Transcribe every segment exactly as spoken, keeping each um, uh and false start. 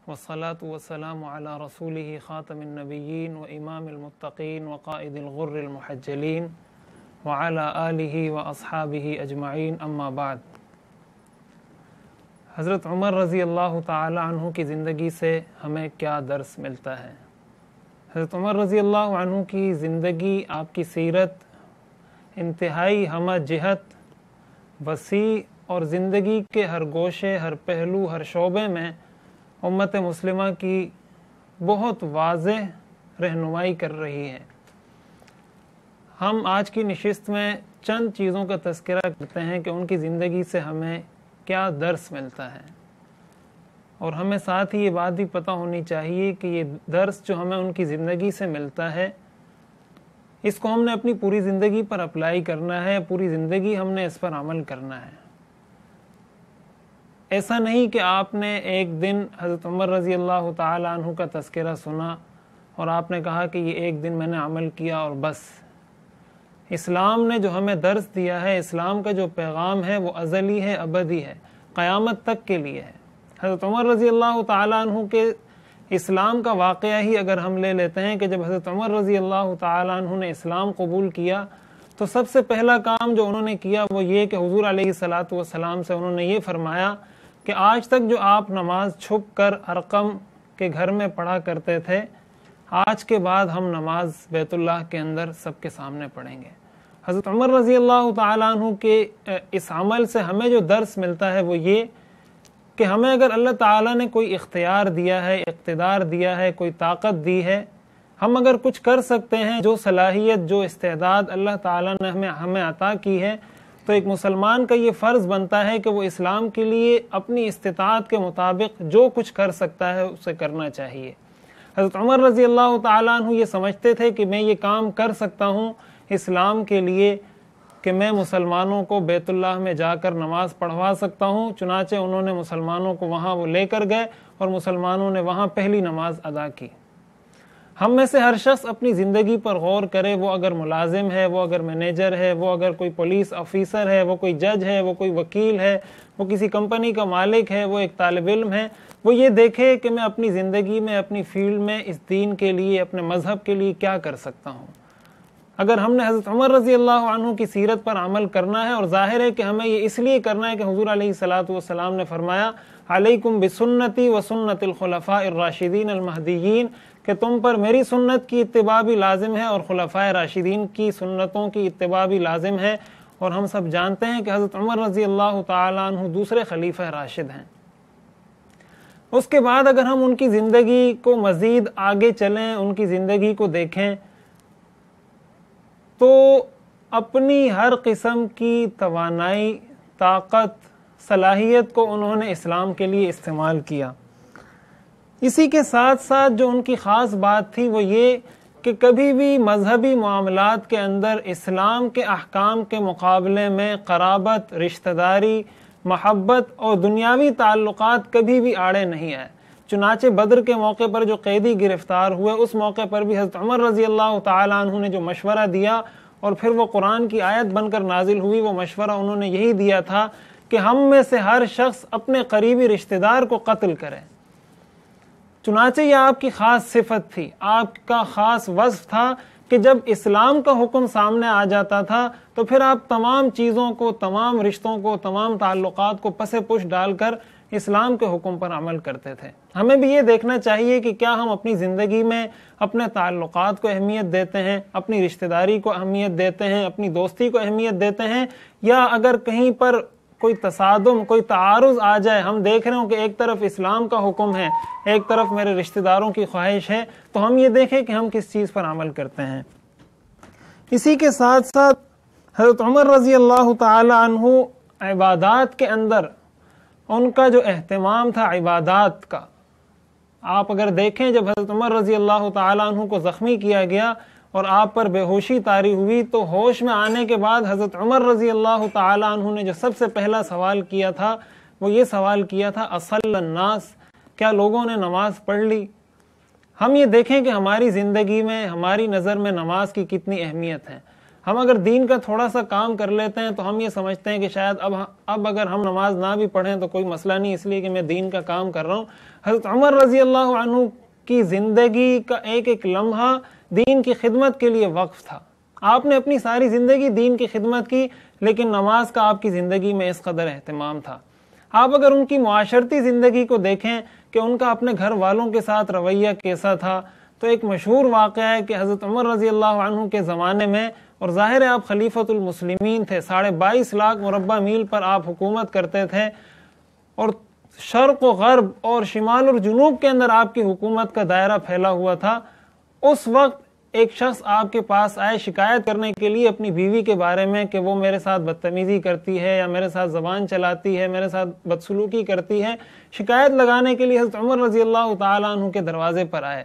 والصلاة والسلام على رسوله خاتم النبيين وإمام المتقين وقائد الغر المحجلين وعلى آله وأصحابه أجمعين اما بعد۔ حضرت عمر رضی اللہ تعالی عنہ کی زندگی سے ہمیں کیا درس ملتا ہے؟ حضرت عمر رضی اللہ عنہ کی زندگی، آپ کی سیرت انتہائی ہمہ جہت، وسیع اور زندگی کے ہر گوشے، ہر پہلو، ہر شعبے میں امت مسلمہ کی بہت واضح رہنمائی کر رہی ہے۔ ہم آج کی نشست میں چند چیزوں کا تذکرہ کرتے ہیں کہ ان کی زندگی سے ہمیں کیا درس ملتا ہے، اور ہمیں ساتھ ہی یہ بات بھی پتہ ہونی چاہیے کہ یہ درس جو ہمیں ان کی زندگی سے ملتا ہے، اس کو ہم نے اپنی پوری زندگی پر اپلائی کرنا ہے، پوری زندگی ہم نے اس پر عمل کرنا ہے۔ ایسا نہیں کہ آپ نے ایک دن حضرت عمر رضی اللہ تعالی عنہ کا تذکرہ سنا اور آپ نے کہا کہ یہ ایک دن میں نے عمل کیا اور بس۔ اسلام نے جو ہمیں درس دیا ہے، اسلام کا جو پیغام ہے، وہ ازلی ہے، ابدی ہے، قیامت تک کے لیے ہے۔ حضرت عمر رضی اللہ تعالی عنہ کے اسلام کا واقعہ ہی اگر ہم لے لیتے ہیں کہ جب حضرت عمر رضی اللہ تعالی عنہ نے اسلام قبول کیا تو سب سے پہلا کام جو انہوں نے کیا وہ یہ کہ حضور علیہ الصلاۃ والسلام سے انہوں نے یہ فرمایا کہ آج تک جو آپ نماز چھپ کر ارقم کے گھر میں پڑھا کرتے تھے، آج کے بعد ہم نماز بیت اللہ کے اندر سب کے سامنے پڑھیں گے۔ حضرت عمر رضی اللہ تعالیٰ عنہ کے اس عمل سے ہمیں جو درس ملتا ہے وہ یہ کہ ہمیں اگر اللہ تعالیٰ نے کوئی اختیار دیا ہے، اقتدار دیا ہے، کوئی طاقت دی ہے، ہم اگر کچھ کر سکتے ہیں، جو صلاحیت، جو استعداد اللہ تعالیٰ نے ہمیں ہمیں عطا کی ہے، تو ایک مسلمان کا یہ فرض بنتا ہے کہ وہ اسلام کے لیے اپنی استطاعت کے مطابق جو کچھ کر سکتا ہے اسے کرنا چاہیے۔ حضرت عمر رضی اللہ تعالیٰ عنہ یہ سمجھتے تھے کہ میں یہ کام کر سکتا ہوں اسلام کے لیے کہ میں مسلمانوں کو بیت اللہ میں جا کر نماز پڑھوا سکتا ہوں، چنانچہ انہوں نے مسلمانوں کو وہاں وہ لے کر گئے اور مسلمانوں نے وہاں پہلی نماز ادا کی۔ ہم میں سے ہر شخص اپنی زندگی پر غور کرے، وہ اگر ملازم ہے، وہ اگر مینیجر ہے، وہ اگر کوئی پولیس آفیسر ہے، وہ کوئی جج ہے، وہ کوئی وکیل ہے، وہ کسی کمپنی کا مالک ہے، وہ ایک طالب علم ہے، وہ یہ دیکھے کہ میں اپنی زندگی میں، اپنی فیلڈ میں اس دین کے لیے، اپنے مذہب کے لیے کیا کر سکتا ہوں۔ اگر ہم نے حضرت عمر رضی اللہ عنہ کی سیرت پر عمل کرنا ہے، اور ظاہر ہے کہ ہمیں یہ اس لیے کرنا ہے کہ حضور علیہ الصلاۃ والسلام نے فرمایا علیکم بسنتی وسنت الخلفاء الراشدین المہدیین، کہ تم پر میری سنت کی اتباع بھی لازم ہے اور خلفائے راشدین کی سنتوں کی اتباع بھی لازم ہے۔ اور ہم سب جانتے ہیں کہ حضرت عمر رضی اللہ تعالیٰ عنہ دوسرے خلیفہ راشد ہیں۔ اس کے بعد اگر ہم ان کی زندگی کو مزید آگے چلیں، ان کی زندگی کو دیکھیں، تو اپنی ہر قسم کی توانائی، طاقت، صلاحیت کو انہوں نے اسلام کے لیے استعمال کیا۔ اسی کے ساتھ ساتھ جو ان کی خاص بات تھی وہ یہ کہ کبھی بھی مذہبی معاملات کے اندر اسلام کے احکام کے مقابلے میں قرابت، رشتہ داری، محبت اور دنیاوی تعلقات کبھی بھی آڑے نہیں آئے۔ چنانچہ بدر کے موقع پر جو قیدی گرفتار ہوئے، اس موقع پر بھی حضرت عمر رضی اللہ تعالیٰ عنہ نے جو مشورہ دیا اور پھر وہ قرآن کی آیت بن کر نازل ہوئی، وہ مشورہ انہوں نے یہی دیا تھا کہ ہم میں سے ہر شخص اپنے قریبی رشتہ دار کو قتل کرے۔ چنانچہ یہ آپ کی خاص صفت تھی، آپ کا خاص وصف تھا کہ جب اسلام کا حکم سامنے آ جاتا تھا تو پھر آپ تمام چیزوں کو، تمام رشتوں کو، تمام تعلقات کو پس پش ڈال کر اسلام کے حکم پر عمل کرتے تھے۔ ہمیں بھی یہ دیکھنا چاہیے کہ کیا ہم اپنی زندگی میں اپنے تعلقات کو اہمیت دیتے ہیں، اپنی رشتہ داری کو اہمیت دیتے ہیں، اپنی دوستی کو اہمیت دیتے ہیں، یا اگر کہیں پر کوئی تصادم، کوئی تعارض آ جائے، ہم دیکھ رہے ہوں کہ ایک طرف اسلام کا حکم ہے، ایک طرف میرے رشتہ داروں کی خواہش ہے، تو ہم یہ دیکھیں کہ ہم کس چیز پر عمل کرتے ہیں۔ اسی کے ساتھ ساتھ حضرت عمر رضی اللہ تعالی عنہ عبادات کے اندر ان کا جو اہتمام تھا عبادات کا، آپ اگر دیکھیں جب حضرت عمر رضی اللہ تعالی عنہ کو زخمی کیا گیا اور آپ پر بے ہوشی طاری ہوئی، تو ہوش میں آنے کے بعد حضرت عمر رضی اللہ تعالی عنہ نے جو سب سے پہلا سوال کیا تھا وہ یہ سوال کیا تھا اصل الناس، کیا لوگوں نے نماز پڑھ لی؟ ہم یہ دیکھیں کہ ہماری زندگی میں، ہماری نظر میں نماز کی کتنی اہمیت ہے۔ ہم اگر دین کا تھوڑا سا کام کر لیتے ہیں تو ہم یہ سمجھتے ہیں کہ شاید اب اب اگر ہم نماز نہ بھی پڑھیں تو کوئی مسئلہ نہیں، اس لیے کہ میں دین کا کام کر رہا ہوں۔ حضرت عمر رضی اللہ عنہ کی زندگی کا ایک ایک لمحہ دین کی خدمت کے لیے وقف تھا۔ آپ نے اپنی ساری زندگی دین کی خدمت کی، لیکن نماز کا آپ کی زندگی میں اس قدر اہتمام تھا۔ آپ اگر ان کی معاشرتی زندگی کو دیکھیں کہ ان کا اپنے گھر والوں کے ساتھ رویہ کیسا تھا، تو ایک مشہور واقعہ ہے کہ حضرت عمر رضی اللہ عنہ کے زمانے میں، اور ظاہر ہے آپ خلیفۃ المسلمین تھے، ساڑھے بائیس لاکھ مربع میل پر آپ حکومت کرتے تھے، اور شرق و غرب اور شمال اور جنوب کے اندر آپ کی حکومت کا دائرہ پھیلا ہوا تھا۔ اس وقت ایک شخص آپ کے پاس آئے شکایت کرنے کے لیے اپنی بیوی کے بارے میں کہ وہ میرے ساتھ بدتمیزی کرتی ہے یا میرے ساتھ زبان چلاتی ہے، میرے ساتھ بدسلوکی کرتی ہے، شکایت لگانے کے لیے حضرت عمر رضی اللہ تعالیٰ عنہ کے دروازے پر آئے۔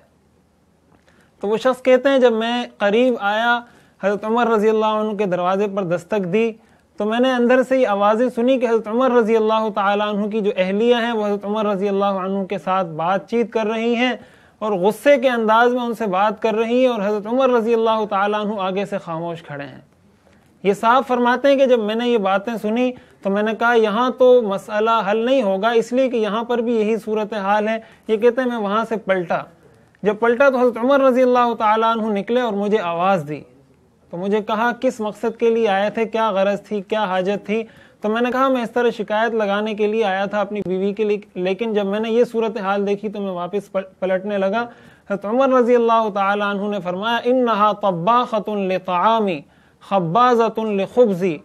تو وہ شخص کہتے ہیں جب میں قریب آیا، حضرت عمر رضی اللہ عنہ کے دروازے پر دستک دی، تو میں نے اندر سے یہ آوازیں سنی کہ حضرت عمر رضی اللہ تعالیٰ عنہ کی جو اہلیہ ہیں وہ حضرت عمر رضی اللہ عنہ کے ساتھ بات چیت کر رہی ہیں اور غصے کے انداز میں ان سے بات کر رہی ہیں، اور حضرت عمر رضی اللہ تعالیٰ عنہ آگے سے خاموش کھڑے ہیں۔ یہ صاحب فرماتے ہیں کہ جب میں نے یہ باتیں سنی تو میں نے کہا یہاں تو مسئلہ حل نہیں ہوگا، اس لیے کہ یہاں پر بھی یہی صورتحال ہے۔ یہ کہتے ہیں میں وہاں سے پلٹا، جب پلٹا تو حضرت عمر رضی اللہ تعالیٰ عنہ نکلے اور مجھے آواز دی، تو مجھے کہا کس مقصد کے لیے آئے تھے، کیا غرض تھی، کیا حاجت تھی؟ تو میں نے کہا میں اس طرح شکایت لگانے کے لیے آیا تھا اپنی بیوی کے لیے، لیکن جب میں نے یہ صورتحال دیکھی تو میں واپس پلٹنے لگا۔ حضرت عمر رضی اللہ تعالیٰ عنہ نے فرمایا انہا طباخۃ لطعامی خبازۃ لخبزی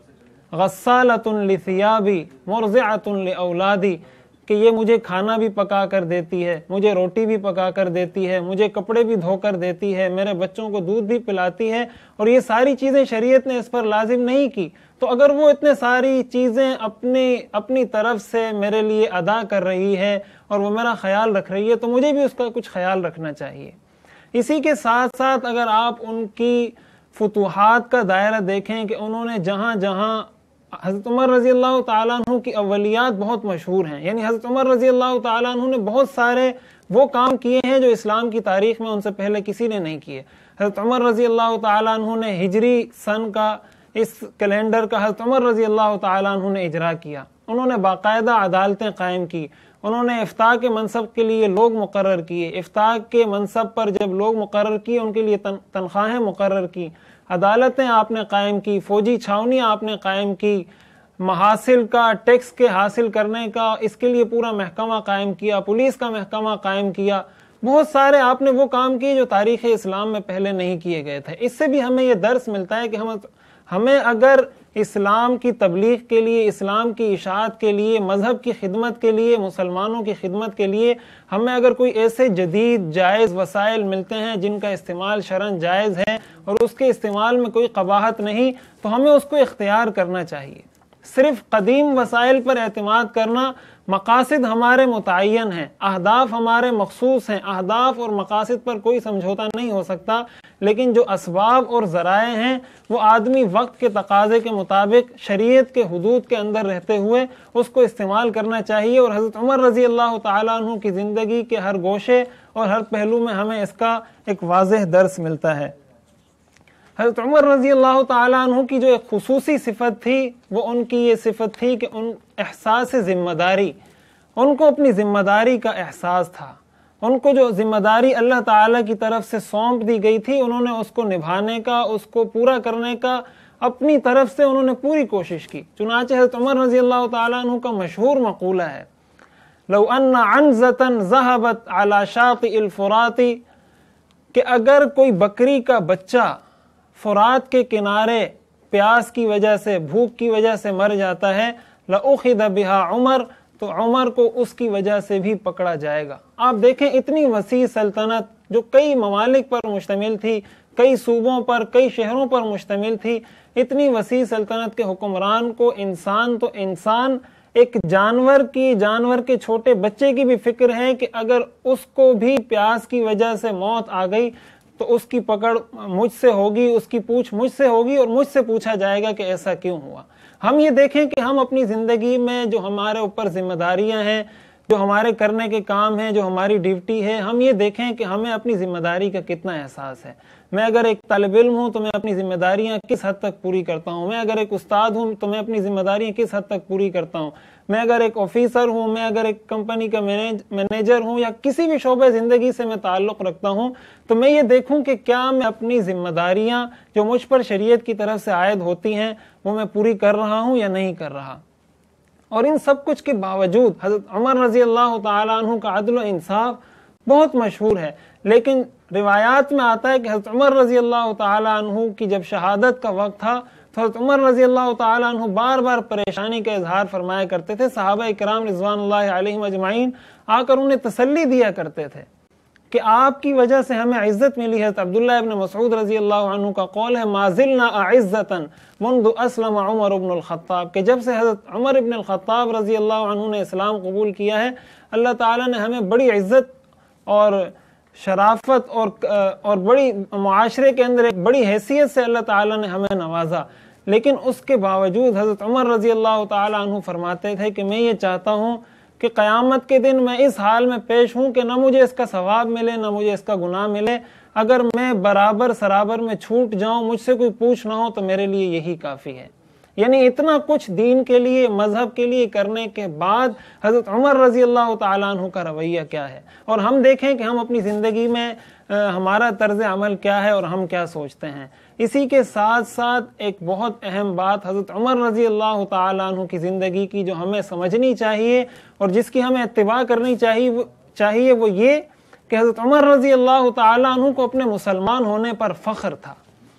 غسالۃ لثیابی مرضعۃ لاولادی، کہ یہ مجھے کھانا بھی پکا کر دیتی ہے، مجھے روٹی بھی پکا کر دیتی ہے، مجھے کپڑے بھی دھو کر دیتی ہے، میرے بچوں کو دودھ بھی پلاتی ہے، اور یہ ساری چیزیں شریعت نے اس پر لازم نہیں کی۔ تو اگر وہ اتنے ساری چیزیں اپنی اپنی طرف سے میرے لیے ادا کر رہی ہے اور وہ میرا خیال رکھ رہی ہے تو مجھے بھی اس کا کچھ خیال رکھنا چاہیے۔ اسی کے ساتھ ساتھ اگر آپ ان کی فتوحات کا دائرہ دیکھیں کہ انہوں نے جہاں جہاں حضرت عمر رضی اللہ تعالیٰ عنہ کی اولیات بہت مشہور ہیں، یعنی حضرت عمر رضی اللہ تعالیٰ عنہ نے بہت سارے وہ کام کیے ہیں جو اسلام کی تاریخ میں ان سے پہلے کسی نے نہیں کیے۔ حضرت عمر رضی اللہ تعالیٰ عنہ نے ہجری سن کا اس کیلنڈر کا حضرت عمر رضی اللہ تعالیٰ عنہ نے اجرا کیا، انہوں نے باقاعدہ عدالتیں قائم کی، انہوں نے افتاء کے منصب کے لیے لوگ مقرر کیے، افتاء کے منصب پر جب لوگ مقرر کیے ان کے لیے تنخواہیں مقرر کی، عدالتیں آپ نے قائم کی، فوجی چھاونیاں آپ نے قائم کی، محاصل کا ٹیکس کے حاصل کرنے کا اس کے لیے پورا محکمہ قائم کیا، پولیس کا محکمہ قائم کیا، بہت سارے آپ نے وہ کام کیے جو تاریخ اسلام میں پہلے نہیں کیے گئے تھے۔ اس سے بھی ہمیں یہ درس ملتا ہے کہ ہم ہمیں اگر اسلام کی تبلیغ کے لیے، اسلام کی اشاعت کے لیے، مذہب کی خدمت کے لیے، مسلمانوں کی خدمت کے لیے ہمیں اگر کوئی ایسے جدید جائز وسائل ملتے ہیں جن کا استعمال شرعاً جائز ہے اور اس کے استعمال میں کوئی قباحت نہیں، تو ہمیں اس کو اختیار کرنا چاہیے۔ صرف قدیم وسائل پر اعتماد کرنا، مقاصد ہمارے متعین ہیں، اہداف ہمارے مخصوص ہیں، اہداف اور مقاصد پر کوئی سمجھوتا نہیں ہو سکتا، لیکن جو اسباب اور ذرائع ہیں وہ آدمی وقت کے تقاضے کے مطابق شریعت کے حدود کے اندر رہتے ہوئے اس کو استعمال کرنا چاہیے، اور حضرت عمر رضی اللہ تعالیٰ عنہ کی زندگی کے ہر گوشے اور ہر پہلو میں ہمیں اس کا ایک واضح درس ملتا ہے۔ حضرت عمر رضی اللہ تعالیٰ عنہ کی جو ایک خصوصی صفت تھی وہ ان کی یہ صفت تھی کہ ان احساس ذمہ داری، ان کو اپنی ذمہ داری کا احساس تھا، ان کو جو ذمہ داری اللہ تعالیٰ کی طرف سے سونپ دی گئی تھی انہوں نے اس کو نبھانے کا، اس کو پورا کرنے کا اپنی طرف سے انہوں نے پوری کوشش کی۔ چنانچہ حضرت عمر رضی اللہ تعالیٰ عنہ کا مشہور مقولہ ہے لو ان عنزة ذهبت على شاطئ الفرات، کہ اگر کوئی بکری کا بچہ فرات کے کنارے پیاس کی وجہ سے، بھوک کی وجہ سے مر جاتا ہے، لأخذ بها عمر، تو عمر کو اس کی وجہ سے بھی پکڑا جائے گا۔ آپ دیکھیں اتنی وسیع سلطنت جو کئی ممالک پر مشتمل تھی، کئی صوبوں پر، کئی شہروں پر مشتمل تھی، اتنی وسیع سلطنت کے حکمران کو انسان تو انسان، ایک جانور کی، جانور کے چھوٹے بچے کی بھی فکر ہے کہ اگر اس کو بھی پیاس کی وجہ سے موت آ گئی تو اس کی پکڑ مجھ سے ہوگی، اس کی پوچھ مجھ سے ہوگی اور مجھ سے پوچھا جائے گا کہ ایسا کیوں ہوا۔ ہم یہ دیکھیں کہ ہم اپنی زندگی میں جو ہمارے اوپر ذمہ داریاں ہیں، جو ہمارے کرنے کے کام ہیں، جو ہماری ڈیوٹی ہے، ہم یہ دیکھیں کہ ہمیں اپنی ذمہ داری کا کتنا احساس ہے۔ میں اگر ایک طالب علم ہوں تو میں اپنی ذمہ داریاں کس حد تک پوری کرتا ہوں، میں اگر ایک استاد ہوں تو میں اپنی ذمہ داریاں کس حد تک پوری کرتا ہوں، میں اگر ایک آفیسر ہوں، میں اگر ایک کمپنی کا مینیجر ہوں، یا کسی بھی شعبہ زندگی سے میں تعلق رکھتا ہوں، تو میں یہ دیکھوں کہ کیا میں اپنی ذمہ داریاں جو مجھ پر شریعت کی طرف سے عائد ہوتی ہیں وہ میں پوری کر رہا ہوں یا نہیں کر رہا۔ اور ان سب کچھ کے باوجود حضرت عمر رضی اللہ تعالیٰ عنہ کا عدل و انصاف بہت مشہور ہے، لیکن روایات میں آتا ہے کہ حضرت عمر رضی اللہ تعالیٰ عنہ کی جب شہادت کا وقت تھا تو حضرت عمر رضی اللہ تعالیٰ عنہ بار بار پریشانی کا اظہار فرمایا کرتے تھے۔ صحابہ کرام رضوان اللہ علیہم اجمعین آ کر انہیں تسلی دیا کرتے تھے کہ آپ کی وجہ سے ہمیں عزت ملی ہے۔ عبداللہ ابن مسعود رضی اللہ عنہ کا قول ہے، ما زلنا اعزتا منذ اسلم عمر ابن الخطاب، کہ جب سے حضرت عمر ابن الخطاب رضی اللہ عنہ نے اسلام قبول کیا ہے، اللہ تعالیٰ نے ہمیں بڑی عزت اور شرافت اور اور بڑی معاشرے کے اندر ایک بڑی حیثیت سے اللہ تعالیٰ نے ہمیں نوازا۔ لیکن اس کے باوجود حضرت عمر رضی اللہ تعالیٰ عنہ فرماتے تھے کہ میں یہ چاہتا ہوں کہ قیامت کے دن میں اس حال میں پیش ہوں کہ نہ مجھے اس کا ثواب ملے نہ مجھے اس کا گناہ ملے، اگر میں برابر سرابر میں چھوٹ جاؤں، مجھ سے کوئی پوچھ نہ ہو تو میرے لیے یہی کافی ہے۔ یعنی اتنا کچھ دین کے لیے، مذہب کے لیے کرنے کے بعد حضرت عمر رضی اللہ تعالیٰ عنہ کا رویہ کیا ہے، اور ہم دیکھیں کہ ہم اپنی زندگی میں ہمارا طرز عمل کیا ہے اور ہم کیا سوچتے ہیں۔ اسی کے ساتھ ساتھ ایک بہت اہم بات حضرت عمر رضی اللہ تعالیٰ عنہ کی زندگی کی جو ہمیں سمجھنی چاہیے اور جس کی ہمیں اتباع کرنی چاہیے چاہیے وہ یہ کہ حضرت عمر رضی اللہ تعالیٰ عنہ کو اپنے مسلمان ہونے پر فخر تھا۔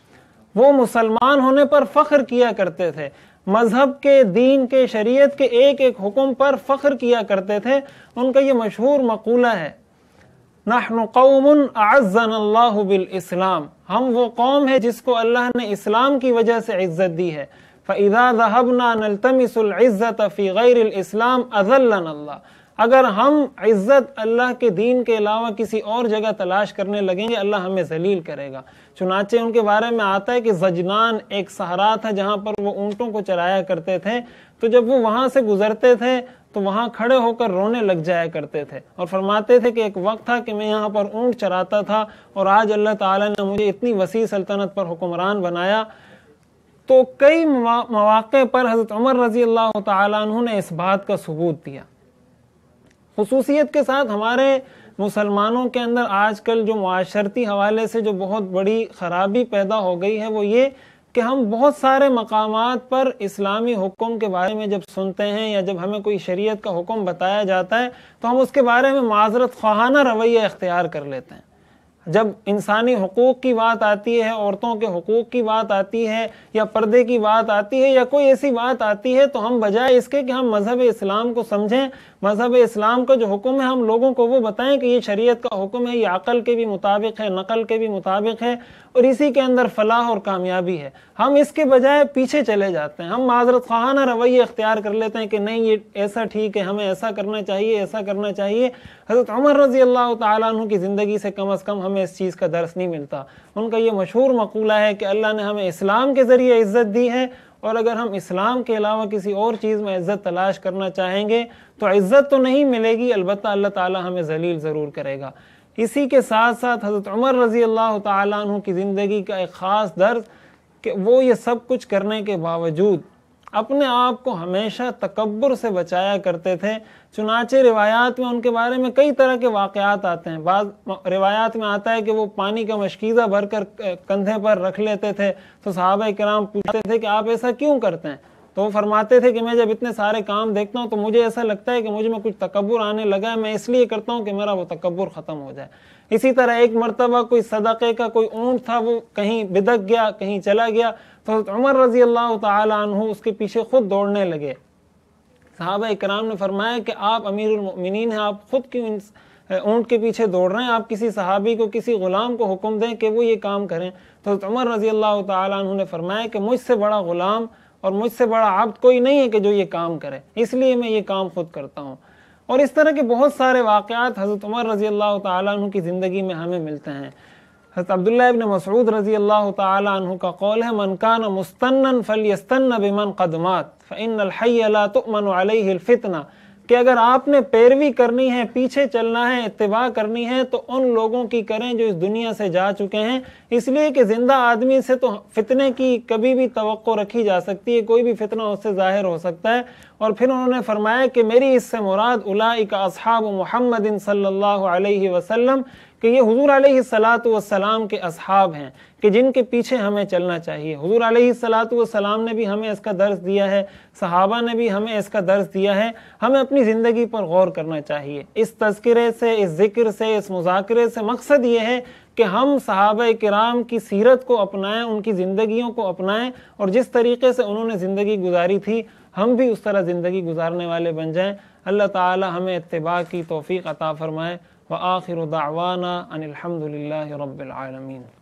وہ مسلمان ہونے پر فخر کیا کرتے تھے، مذہب کے، دین کے، شریعت کے ایک ایک حکم پر فخر کیا کرتے تھے۔ ان کا یہ مشہور مقولہ ہے، نحن قوم اعزنا اللہ بالاسلام، ہم وہ قوم ہے جس کو اللہ نے اسلام کی وجہ سے عزت دی ہے۔ فَإِذَا ذَهَبْنَا نَلْتَمِسُ الْعِزَّةَ فِي غَيْرِ الْإِسْلَامِ أَذَلَّنَا اللَّهُ، اگر ہم عزت اللہ کے دین کے علاوہ کسی اور جگہ تلاش کرنے لگیں گے اللہ ہمیں ذلیل کرے گا۔ چنانچہ ان کے بارے میں آتا ہے کہ زجنان ایک صحرا تھا جہاں پر وہ اونٹوں کو چرایا کرتے تھے، تو جب وہ وہاں سے گزرتے تھے تو وہاں کھڑے ہو کر رونے لگ جایا کرتے تھے اور فرماتے تھے کہ ایک وقت تھا کہ میں یہاں پر اونٹ چراتا تھا اور آج اللہ تعالیٰ نے مجھے اتنی وسیع سلطنت پر حکمران بنایا۔ تو کئی مواقع پر حضرت عمر رضی اللہ تعالیٰ عنہ نے اس بات کا ثبوت دیا۔ خصوصیت کے ساتھ ہمارے مسلمانوں کے اندر آج کل جو معاشرتی حوالے سے جو بہت بڑی خرابی پیدا ہو گئی ہے وہ یہ کہ ہم بہت سارے مقامات پر اسلامی حکم کے بارے میں جب سنتے ہیں یا جب ہمیں کوئی شریعت کا حکم بتایا جاتا ہے تو ہم اس کے بارے میں معذرت خواہانہ رویہ اختیار کر لیتے ہیں۔ جب انسانی حقوق کی بات آتی ہے، عورتوں کے حقوق کی بات آتی ہے یا پردے کی بات آتی ہے یا کوئی ایسی بات آتی ہے تو ہم بجائے اس کے کہ ہم مذہب اسلام کو سمجھیں، مذہب اسلام کا جو حکم ہے ہم لوگوں کو وہ بتائیں کہ یہ شریعت کا حکم ہے، یہ عقل کے بھی مطابق ہے، نقل کے بھی مطابق ہے اور اسی کے اندر فلاح اور کامیابی ہے، ہم اس کے بجائے پیچھے چلے جاتے ہیں۔ ہم معذرت خواہانہ رویہ اختیار کر لیتے ہیں کہ نہیں یہ ایسا ٹھیک ہے، ہمیں ایسا کرنا چاہیے، ایسا کرنا چاہیے۔ حضرت عمر رضی اللہ تعالیٰ عنہ کی زندگی سے کم از کم ہمیں اس چیز کا درس نہیں ملتا۔ ان کا یہ مشہور مقولہ ہے کہ اللہ نے ہمیں اسلام کے ذریعے عزت دی ہے، اور اگر ہم اسلام کے علاوہ کسی اور چیز میں عزت تلاش کرنا چاہیں گے تو عزت تو نہیں ملے گی، البتہ اللہ تعالیٰ ہمیں ذلیل ضرور کرے گا۔ اسی کے ساتھ ساتھ حضرت عمر رضی اللہ تعالیٰ عنہ کی زندگی کا ایک خاص درس کہ وہ یہ سب کچھ کرنے کے باوجود اپنے آپ کو ہمیشہ تکبر سے بچایا کرتے تھے۔ چنانچہ روایات میں ان کے بارے میں کئی طرح کے واقعات آتے ہیں۔ بعض روایات میں آتا ہے کہ وہ پانی کا مشکیزہ بھر کر کندھے پر رکھ لیتے تھے تو صحابہ کرام پوچھتے تھے کہ آپ ایسا کیوں کرتے ہیں؟ تو وہ فرماتے تھے کہ میں جب اتنے سارے کام دیکھتا ہوں تو مجھے ایسا لگتا ہے کہ مجھ میں کچھ تکبر آنے لگا ہے، میں اس لیے کرتا ہوں کہ میرا وہ تکبر ختم ہو جائے۔ اسی طرح ایک مرتبہ کوئی صدقے کا کوئی اونٹ تھا، وہ کہیں بدک گیا، کہیں چلا گیا، تو حضرت عمر رضی اللہ تعالیٰ عنہ اس کے پیچھے خود دوڑنے لگے۔ صحابہ اکرام نے فرمایا کہ آپ امیر المؤمنین ہیں، آپ خود کیوں اونٹ کے پیچھے دوڑ رہے ہیں؟ آپ کسی صحابی کو، کسی غلام کو حکم دیں کہ وہ یہ کام کریں۔ تو حضرت عمر رضی اللہ تعالیٰ عنہ نے فرمایا کہ مجھ سے بڑا غلام اور مجھ سے بڑا عبد کوئی نہیں ہے کہ جو یہ کام کرے، اس لیے میں یہ کام خود کرتا ہوں۔ اور اس طرح کے بہت سارے واقعات حضرت عمر رضی اللہ تعالیٰ عنہ کی زندگی میں ہمیں ملتے ہیں۔ حضرت عبداللہ ابن مسعود رضی اللہ تعالیٰ عنہ کا قول ہے، من کان مستنا فلیستن بمن قد مات فإن الحی لا تؤمن علیہ الفتنہ، کہ اگر آپ نے پیروی کرنی ہے، پیچھے چلنا ہے، اتباع کرنی ہے تو ان لوگوں کی کریں جو اس دنیا سے جا چکے ہیں، اس لیے کہ زندہ آدمی سے تو فتنے کی کبھی بھی توقع رکھی جا سکتی ہے، کوئی بھی فتنہ اس سے ظاہر ہو سکتا ہے۔ اور پھر انہوں نے فرمایا کہ میری اس سے مراد اولئک اصحاب محمد صلی اللہ علیہ وسلم، کہ یہ حضور علیہ الصلاۃ والسلام کے اصحاب ہیں کہ جن کے پیچھے ہمیں چلنا چاہیے۔ حضور علیہ الصلاۃ والسلام نے بھی ہمیں اس کا درس دیا ہے، صحابہ نے بھی ہمیں اس کا درس دیا ہے، ہمیں اپنی زندگی پر غور کرنا چاہیے۔ اس تذکرے سے، اس ذکر سے، اس مذاکرے سے مقصد یہ ہے کہ ہم صحابہ کرام کی سیرت کو اپنائیں، ان کی زندگیوں کو اپنائیں، اور جس طریقے سے انہوں نے زندگی گزاری تھی ہم بھی اس طرح زندگی گزارنے والے بن جائیں۔ اللہ تعالی ہمیں اتباع کی توفیق عطا فرمائے۔ وآخر دعوانا ان الحمد للہ رب العالمین۔